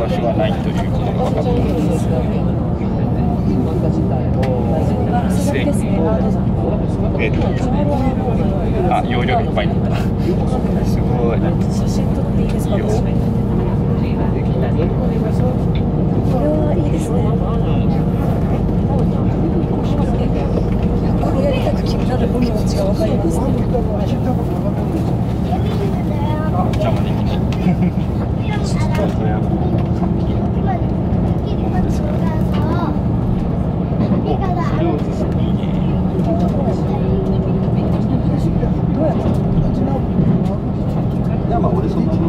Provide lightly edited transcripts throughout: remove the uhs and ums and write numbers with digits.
場所はないということが分かっています。あ、容量いっぱいになった。すごい。 写真撮っていいですか？いいよ。これはいいですね。これやりたくなるお気持ちが分かります。 邪魔できない。ちょっとそれはお、それを映すのいいね。 どうやって？ じゃあまあ俺そっちの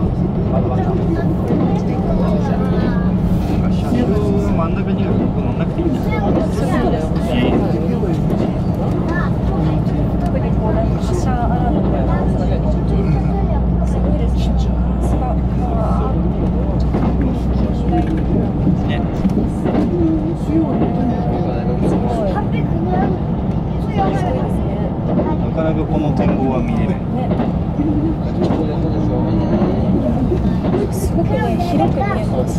車両真ん中には乗んなくていいんじゃない？ そうだよ。特にこうなんかシャアラードみたいな。すごいですね。すごい。 ね。なかなかこの展望は見れない。 すごくね、広く見えます。